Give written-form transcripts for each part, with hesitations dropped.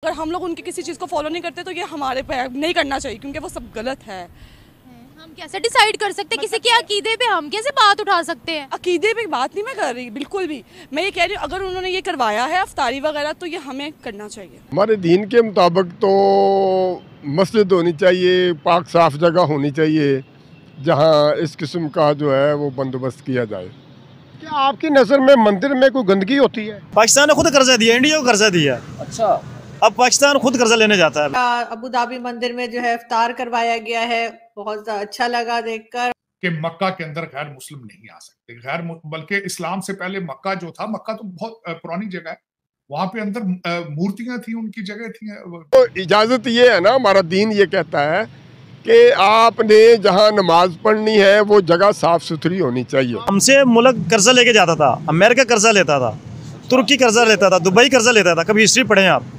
अगर हम लोग उनकी किसी चीज़ को फॉलो नहीं करते तो ये हमारे पे नहीं करना चाहिए, क्योंकि वो सब गलत है। हम कैसे डिसाइड कर सकते हैं किसी के अकीदे पे? हम कैसे बात उठा सकते हैं? अकीदे पे बात नहीं मैं कर रही, बिल्कुल भी। मैं ये कह रही हूँ अगर उन्होंने ये करवाया है अफ्तारी वगैरह तो ये हमें करना चाहिए। हमारे दीन के मुताबिक तो मस्जिद होनी चाहिए, पाक साफ जगह होनी चाहिए जहाँ इस किस्म का जो है वो बंदोबस्त किया जाए। क्या आपकी नज़र में मंदिर में कोई गंदगी होती है? पाकिस्तान ने खुद कर्जा दिया, इंडिया को कर्जा दिया। अच्छा, अब पाकिस्तान खुद कर्जा लेने जाता है। अबू धाबी मंदिर में जो है इफ्तार करवाया गया है, बहुत अच्छा लगा देखकर कि मक्का के अंदर गैर मुस्लिम नहीं आ सकते, बल्कि इस्लाम से पहले मक्का जो था, मक्का तो बहुत पुरानी जगह है, वहां पे अंदर मूर्तियां थी, उनकी जगह थी। तो इजाज़त ये है ना, हमारा दीन ये कहता है कि आपने जहाँ नमाज पढ़नी है वो जगह साफ सुथरी होनी चाहिए। हमसे मुल्क कर्जा लेके जाता था, अमेरिका कर्जा लेता था, तुर्की कर्जा लेता था, दुबई कर्जा लेता था। कभी हिस्ट्री पढ़े आप?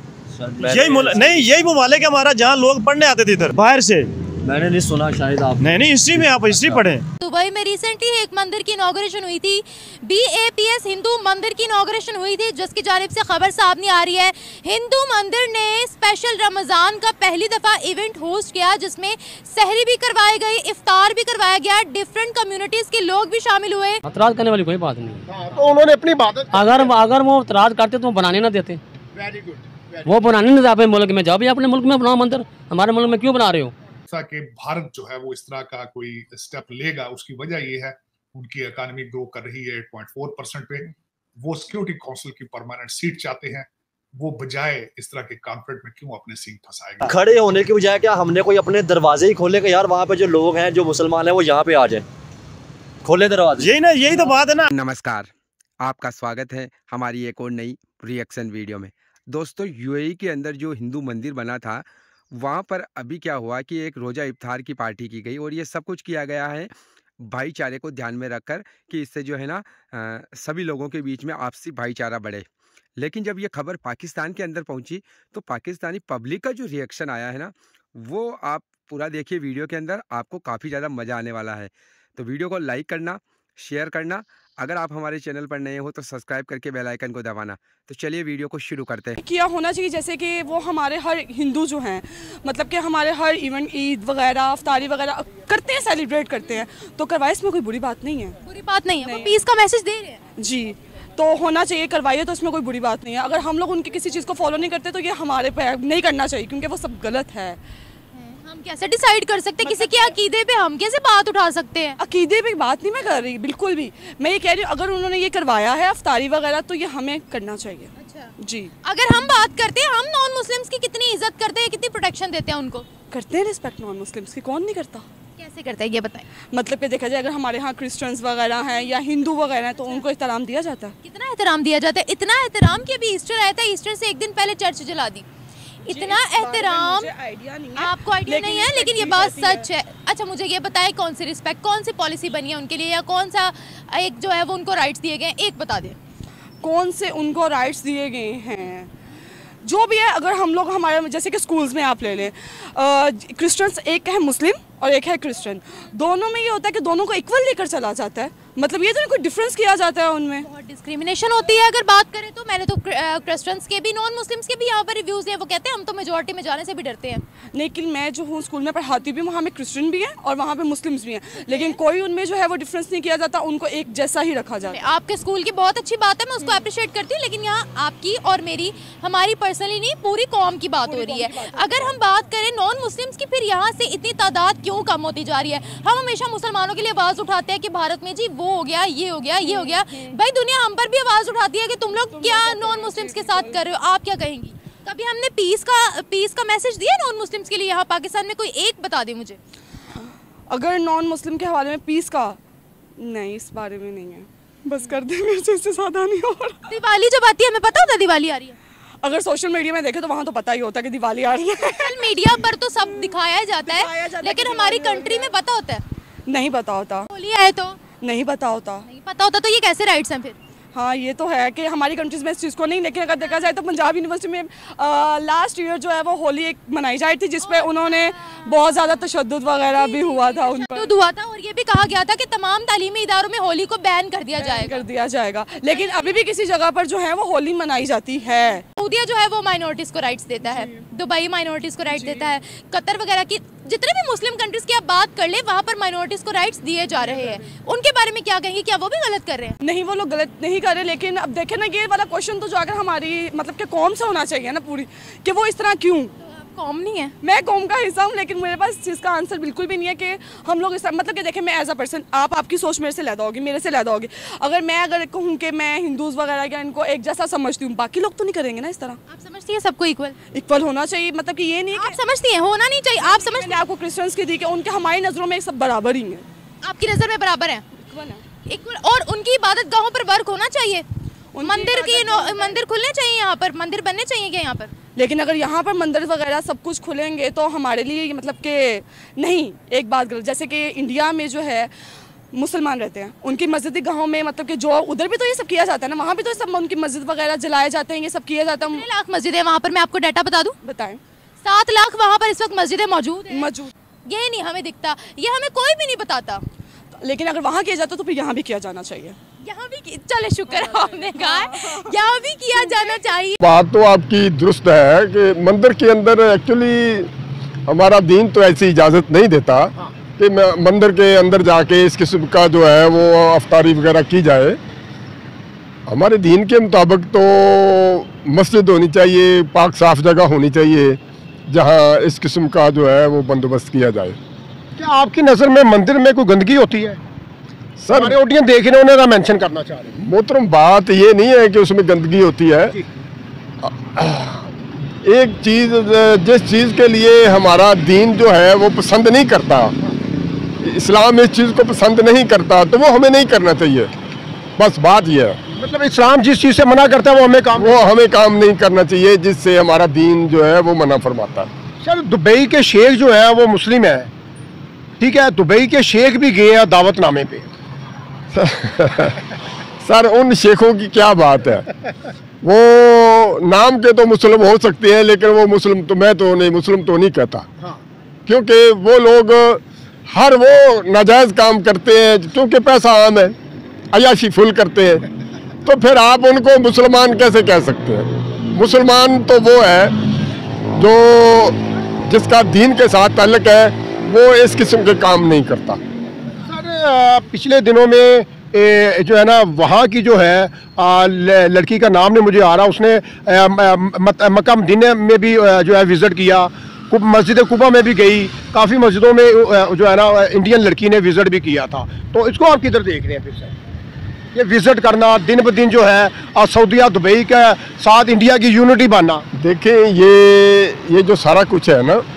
यही ममालिक हमारा जहाँ लोग पढ़ने आते थे इधर बाहर से। मैंने नहीं सुना, शायद आप नहीं हिस्ट्री में आप हिस्ट्री पढ़ें। दुबई में रिसेंटली एक मंदिर की इनॉग्रेशन हुई थी, BAPS हिंदू मंदिर की इनॉग्रेशन हुई थी, जिसकी जानिब से खबर सामने आ रही है। हिंदू मंदिर ने स्पेशल रमज़ान का पहली दफ़ा इवेंट होस्ट किया, जिसमें सहरी भी करवाई गई, इफ्तार भी करवाया गया, डिफरेंट कम्युनिटीज़ के लोग भी शामिल हुए। एतराज़ करने वाली कोई बात नहीं। तो उन्होंने अपनी बात, अगर वो एतराज़ करते तो बनाने ना देते। वेरी गुड, वो बनाने नहीं देते मुल्क में। जाओ भी अपने मुल्क में बनाओ मंदिर, हमारे मुल्क में क्यों बना रहे हो? कि भारत जो है वो इस तरह का कोई स्टेप लेगा, उसकी वजह ये है उनकी इकोनॉमी ग्रो कर रही है 8.4% पे। वो सिक्योरिटी काउंसिल की परमानेंट सीट चाहते हैं, वो बजाय इस तरह के कॉन्फ्लिक्ट में क्यों अपने सीट फंसाएगा? खड़े होने की बजाय क्या हमने कोई अपने दरवाजे ही खोले कि यार वहाँ पे जो लोग हैं, जो मुसलमान हैं, वो यहाँ पे आ जाए, खोले दरवाजे। यही तो बात है ना। नमस्कार, आपका स्वागत है हमारी एक और नई रिएक्शन वीडियो में। दोस्तों, UAE के अंदर जो हिंदू मंदिर बना था, वहाँ पर अभी क्या हुआ कि एक रोज़ा इफ्तार की पार्टी की गई, और ये सब कुछ किया गया है भाईचारे को ध्यान में रखकर कि इससे जो है ना सभी लोगों के बीच में आपसी भाईचारा बढ़े। लेकिन जब ये खबर पाकिस्तान के अंदर पहुँची तो पाकिस्तानी पब्लिक का जो रिएक्शन आया है ना, वो आप पूरा देखिए वीडियो के अंदर, आपको काफ़ी ज़्यादा मज़ा आने वाला है। तो वीडियो को लाइक करना, शेयर करना, अगर आप हमारे चैनल पर नए हो तो सब्सक्राइब करके बेल आइकन को दबाना। तो चलिए वीडियो को शुरू करते हैं। किया होना चाहिए जैसे कि वो हमारे हर हिंदू जो हैं, मतलब कि हमारे हर इवेंट, ईद वगैरह, अफ्तारी वगैरह करते हैं, सेलिब्रेट करते हैं, तो करवाए, इसमें कोई बुरी बात नहीं है। बुरी बात नहीं है, वो पीस का मैसेज दे रहे हैं जी, तो होना चाहिए, करवाइए, तो इसमें कोई बुरी बात नहीं है। अगर हम लोग उनकी किसी चीज़ को फॉलो नहीं करते तो ये हमारे पे नहीं करना चाहिए, क्योंकि वो सब गलत है। हम कैसे डिसाइड कर सकते हैं किसी के अकीदे पे? हम कैसे बात उठा सकते हैं? अकीदे पे बात नहीं मैं कर रही, बिल्कुल भी। मैं ये कह रही हूँ अगर उन्होंने ये करवाया है अफ्तारी वगैरह तो ये हमें करना चाहिए। अच्छा जी, अगर हम बात करते हैं, हम नॉन मुस्लिम्स की कितनी इज्जत करते हैं, कितनी प्रोटेक्शन देते हैं उनको? करते हैं रिस्पेक्ट नॉन मुस्लिम्स की, कौन नहीं करता? कैसे करते हैं ये बताएं। मतलब कि देखा जाए, अगर हमारे यहाँ क्रिश्चियंस वगैरह हैं या हिंदू वगैरह हैं तो उनको एहतराम दिया जाता है। कितना एहतराम दिया जाता है? इतना एहतराम कि अभी ईस्टर आया था, ईस्टर से एक दिन पहले चर्च जला दी। इतना एहतराम आइडिया नहीं है, आपको आइडिया नहीं है, लेकिन ये बात सच है। अच्छा, मुझे ये बताएं, कौन सी रिस्पेक्ट, कौन सी पॉलिसी बनी है उनके लिए, या कौन सा एक जो है वो उनको राइट्स दिए गए, एक बता दें। कौन से उनको राइट्स दिए गए हैं? जो भी है, अगर हम लोग हमारे जैसे कि स्कूल्स में आप ले लें, क्रिश्चियंस एक है मुस्लिम और एक है क्रिश्चियन, दोनों में ये होता है कि दोनों को इक्वल लेकर चला जाता है। मतलब ये तो नहीं कोई डिफरेंस किया जाता है उनमें। बहुत डिस्क्रिमिनेशन होती है अगर बात करें तो। मैंने तो क्रिश्चियंस के भी, नॉन मुस्लिम्स के भी यहाँ पर रिव्यूज़ हैं, वो कहते हैं हम तो मेजॉरिटी में जाने से भी डरते हैं। लेकिन मैं जो हूँ स्कूल में पढ़ाती भी, वहाँ में क्रिश्चियन भी हैं और वहाँ पे मुस्लिम्स भी हैं, लेकिन कोई उनमें जो है वो डिफरेंस नहीं किया जाता, उनको एक जैसा ही रखा जाता है। आपके स्कूल की बहुत अच्छी बात है, मैं उसको अप्रिशिएट करती हूँ, लेकिन यहाँ आपकी और मेरी, हमारी पर्सनली नहीं, पूरी कौम की बात हो रही है। अगर हम बात करें नॉन मुस्लिम्स की, फिर यहाँ से इतनी तादाद क्यों कम होती जा रही है? हम हमेशा मुसलमानों के लिए आवाज़ उठाते हैं कि भारत में जी वो हो गया, ये हो गया, ये हो गया। भाई दुनिया हम पर भी आवाज़ उठाती है कि तुम लोग क्या नॉन मुस्लिम्स के साथ कर रहे हो, आप क्या कहेंगी? कभी हमने पीस का मैसेज दिया नॉन मुस्लिम्स के लिए यहाँ पाकिस्तान में? कोई एक बता दे मुझे। अगर नॉन मुस्लिम के हवाले में पीस का, नहीं, इस बारे में नहीं है, बस कर देंगे, इससे ज़्यादा नहीं हो रहा। दिवाली जब आती है, हमें पता होता है दिवाली आ रही है। अगर सोशल मीडिया में देखे तो वहाँ तो पता ही होता है कि दिवाली आ रही है। सोशल मीडिया पर तो सब दिखाया जाता है, लेकिन हमारी कंट्री में पता होता है? नहीं पता होता। होली आए तो नहीं पता होता। नहीं पता होता, तो ये कैसे राइट्स हैं फिर? हाँ ये तो है कि हमारी कंट्रीज में इस चीज़ को नहीं, लेकिन अगर देखा जाए तो पंजाब यूनिवर्सिटी में लास्ट ईयर जो है वो होली एक मनाई जाती थी जिसपे उन्होंने बहुत ज़्यादा तशद्दुद वगैरह भी हुआ था उन पर। हुआ था और ये भी कहा गया था कि तमाम तालीमी इदारों में होली को बैन कर दिया जाएगा। लेकिन अभी भी किसी जगह पर जो है वो होली मनाई जाती है। सऊदीया जो है वो माइनॉरिटीज़ को राइट्स देता है, दुबई माइनॉरिटीज़ को राइट्स देता है, कतर वगैरह की जितने भी मुस्लिम कंट्रीज की आप बात कर ले वहाँ पर माइनॉरिटीज़ को राइट्स दिए जा रहे हैं। उनके बारे में क्या कहेंगे, क्या वो भी गलत कर रहे हैं? नहीं, वो लोग गलत नहीं कर रहे, लेकिन अब देखें ना ये वाला क्वेश्चन तो जो अगर हमारी मतलब कि कौम से होना चाहिए ना पूरी, कि वो इस तरह क्यों। कौम नहीं है, मैं कौम का हिस्सा हूँ, लेकिन मेरे पास इस चीज़ का आंसर बिल्कुल भी नहीं है कि हम लोग इस मतलब कि देखें मैं एज अ पर्सन, आपकी सोच मेरे से लैदा होगी, मेरे से लैदा होगी। अगर कहूँ कि मैं हिंदूज़ वगैरह या इनको एक जैसा समझती हूँ, बाकी लोग तो नहीं करेंगे ना इस तरह। आप समझती हैं सबको इक्वल होना चाहिए, मतलब कि ये नहीं आप समझती हैं होना नहीं चाहिए। आप समझते हैं आपको क्रिश्चियंस की दी कि उनके हमारी नज़रों में सब बराबर ही हैं। आपकी नज़र में बराबर है, इक्वल। और उनकी इबादत गाहों पर वर्क होना चाहिए, मंदिर खुलने चाहिए, यहाँ पर मंदिर बनने चाहिए क्या यहाँ पर? लेकिन अगर यहाँ पर मंदिर वगैरह सब कुछ खुलेंगे तो हमारे लिए मतलब कि नहीं, एक बात गलत। जैसे कि इंडिया में जो है मुसलमान रहते हैं, उनकी मस्जिद गाँव में मतलब कि जो उधर भी तो ये सब किया जाता है ना, वहाँ भी तो सब उनकी मस्जिद वगैरह जलाए जाते हैं, ये सब किया जाता है। 3 लाख मस्जिद है वहाँ पर, मैं आपको डाटा बता दूँ, बताएं। 7 लाख वहाँ पर इस वक्त मस्जिदें मौजूद। ये नहीं हमें दिखता, ये हमें कोई भी नहीं बताता। लेकिन अगर वहाँ किया जाता तो फिर यहाँ भी किया जाना चाहिए। यहाँ भी चले, शुक्र आपने कहा, यहाँ भी किया जाना चाहिए। बात तो आपकी दुरुस्त है कि मंदिर के अंदर एक्चुअली हमारा दीन तो ऐसी इजाज़त नहीं देता कि मंदिर के अंदर जाके इस किस्म का जो है वो अफ्तारी वगैरह की जाए। हमारे दीन के मुताबिक तो मस्जिद होनी चाहिए, पाक साफ जगह होनी चाहिए जहाँ इस किस्म का जो है वो बंदोबस्त किया जाए। क्या आपकी नज़र में मंदिर में कोई गंदगी होती है? सर हमारे ऑडियंस देख रहे हैं, उन्हें मेंशन करना चाह रहे हैं। मोहतरम, बात ये नहीं है कि उसमें गंदगी होती है। एक चीज़, जिस चीज़ के लिए हमारा दीन जो है वो पसंद नहीं करता, इस्लाम इस चीज़ को पसंद नहीं करता, तो वो हमें नहीं करना चाहिए। बस बात ये है। मतलब इस्लाम जिस चीज़ से मना करता है वो हमें काम नहीं करना चाहिए, जिससे हमारा दीन जो है वो मना फरमाता है। सर दुबई के शेख जो है वो मुस्लिम है, ठीक है, दुबई के शेख भी गए हैं दावतनामे पे। सर उन शेखों की क्या बात है, वो नाम के तो मुस्लिम हो सकते हैं, लेकिन वो मुस्लिम तो मुस्लिम तो नहीं कहता। क्योंकि वो लोग हर वो नाजायज़ काम करते हैं, क्योंकि पैसा आम है, अयाशी फुल करते हैं, तो फिर आप उनको मुसलमान कैसे कह सकते हैं? मुसलमान तो वो है जो जिसका दीन के साथ ताल्लुक़ है, वो इस किस्म के काम नहीं करता। सर पिछले दिनों में जो है ना वहाँ की जो है लड़की का नाम नहीं मुझे आ रहा, उसने मक्का मदीना में भी जो है विज़िट किया, मस्जिद कुबा में भी गई, काफ़ी मस्जिदों में जो है ना इंडियन लड़की ने विज़िट भी किया था। तो इसको आप किधर देख रहे हैं? फिर से ये विज़िट करना दिन ब दिन जो है और सऊदीया दुबई के साथ इंडिया की यूनिटी बनना। देखें ये जो सारा कुछ है ना,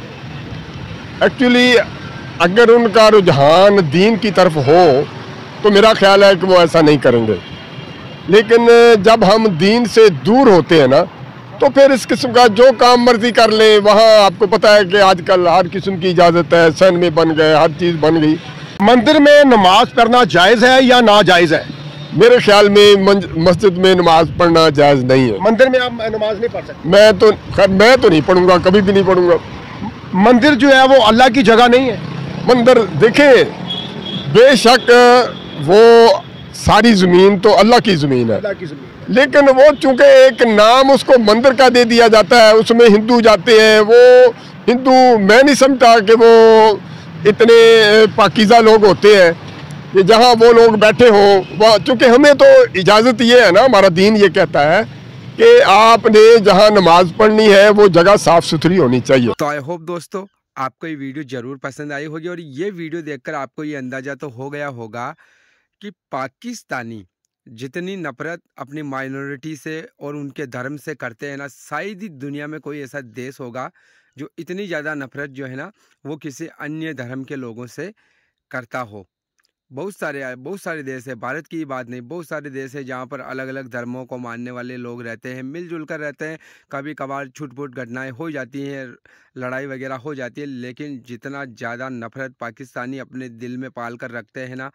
एक्चुअली अगर उनका रुझान दीन की तरफ हो तो मेरा ख्याल है कि वो ऐसा नहीं करेंगे। लेकिन जब हम दीन से दूर होते हैं ना, तो फिर इस किस्म का जो काम मर्जी कर ले। वहाँ आपको पता है कि आजकल हर किस्म की इजाज़त है, सैन में बन गए, हर चीज़ बन गई। मंदिर में नमाज पढ़ना जायज़ है या नाजायज़ है? मेरे ख्याल में मस्जिद में नमाज पढ़ना जायज़ नहीं है। मंदिर में आप नमाज नहीं पढ़ सकते? मैं तो नहीं पढ़ूंगा, कभी भी नहीं पढ़ूंगा। मंदिर जो है वो अल्लाह की जगह नहीं है। मंदिर देखें, बेशक वो सारी ज़मीन तो अल्लाह की ज़मीन है, लेकिन वो चूँकि एक नाम उसको मंदिर का दे दिया जाता है, उसमें हिंदू जाते हैं। वो हिंदू मैं नहीं समझता कि वो इतने पाकीज़ा लोग होते हैं कि जहाँ वो लोग बैठे हों। वह चूँकि हमें तो इजाज़त ये है ना, हमारा दीन ये कहता है कि आपने जहाँ नमाज पढ़नी है वो जगह साफ़ सुथरी होनी चाहिए। तो आई होप दोस्तों आपको ये वीडियो ज़रूर पसंद आई होगी, और ये वीडियो देखकर आपको ये अंदाज़ा तो हो गया होगा कि पाकिस्तानी जितनी नफ़रत अपनी माइनॉरिटी से और उनके धर्म से करते हैं ना, शायद ही दुनिया में कोई ऐसा देश होगा जो इतनी ज़्यादा नफ़रत जो है ना वो किसी अन्य धर्म के लोगों से करता हो। बहुत सारे देश है, भारत की बात नहीं, बहुत सारे देश है जहाँ पर अलग अलग धर्मों को मानने वाले लोग रहते हैं, मिलजुल कर रहते हैं। कभी कभार छुट-पुट घटनाएं हो जाती हैं, लड़ाई वगैरह हो जाती है, लेकिन जितना ज़्यादा नफ़रत पाकिस्तानी अपने दिल में पाल कर रखते हैं ना,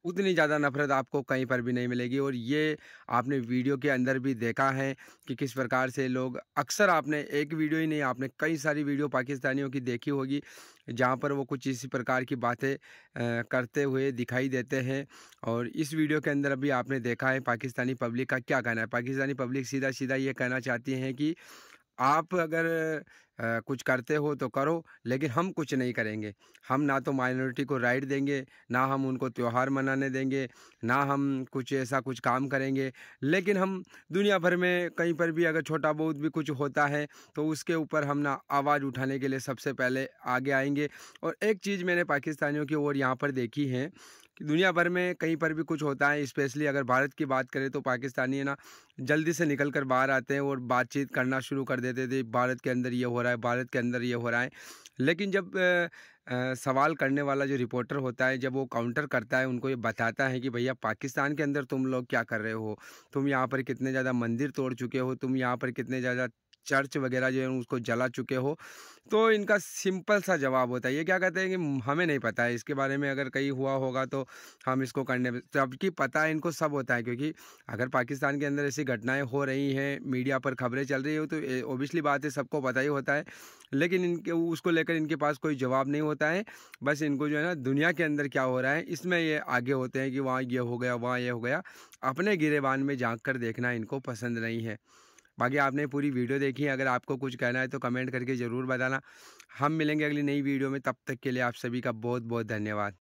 उतनी ज़्यादा नफ़रत आपको कहीं पर भी नहीं मिलेगी। और ये आपने वीडियो के अंदर भी देखा है कि किस प्रकार से लोग, अक्सर आपने एक वीडियो ही नहीं, आपने कई सारी वीडियो पाकिस्तानियों की देखी होगी जहाँ पर वो कुछ इसी प्रकार की बातें करते हुए दिखाई देते हैं। और इस वीडियो के अंदर अभी आपने देखा है पाकिस्तानी पब्लिक का क्या कहना है। पाकिस्तानी पब्लिक सीधा सीधा ये कहना चाहती है कि आप अगर कुछ करते हो तो करो, लेकिन हम कुछ नहीं करेंगे। हम ना तो माइनॉरिटी को राइट देंगे, ना हम उनको त्यौहार मनाने देंगे, ना हम कुछ ऐसा कुछ काम करेंगे। लेकिन हम दुनिया भर में कहीं पर भी अगर छोटा बहुत भी कुछ होता है तो उसके ऊपर हम ना आवाज़ उठाने के लिए सबसे पहले आगे आएंगे। और एक चीज़ मैंने पाकिस्तानियों की ओर यहाँ पर देखी है कि दुनिया भर में कहीं पर भी कुछ होता है, स्पेशली अगर भारत की बात करें तो पाकिस्तानी है ना जल्दी से निकल कर बाहर आते हैं और बातचीत करना शुरू कर देते थे, भारत के अंदर ये हो रहा है, भारत के अंदर ये हो रहा है। लेकिन जब सवाल करने वाला जो रिपोर्टर होता है, जब वो काउंटर करता है, उनको ये बताता है कि भैया पाकिस्तान के अंदर तुम लोग क्या कर रहे हो, तुम यहाँ पर कितने ज़्यादा मंदिर तोड़ चुके हो, तुम यहाँ पर कितने ज़्यादा चर्च वगैरह जो है उसको जला चुके हो, तो इनका सिंपल सा जवाब होता है, ये क्या कहते हैं कि हमें नहीं पता है इसके बारे में, अगर कहीं हुआ होगा तो हम इसको करने, जबकि पता है इनको सब होता है। क्योंकि अगर पाकिस्तान के अंदर ऐसी घटनाएं हो रही हैं, मीडिया पर खबरें चल रही हो, तो ओबियसली बात है सबको पता ही होता है। लेकिन इनके उसको लेकर इनके पास कोई जवाब नहीं होता है। बस इनको जो है ना दुनिया के अंदर क्या हो रहा है इसमें ये आगे होते हैं कि वहाँ ये हो गया, वहाँ ये हो गया। अपने गिरेबान में झांक कर देखना इनको पसंद नहीं है। बाकी आपने पूरी वीडियो देखी है, अगर आपको कुछ कहना है तो कमेंट करके ज़रूर बताना। हम मिलेंगे अगली नई वीडियो में, तब तक के लिए आप सभी का बहुत बहुत धन्यवाद।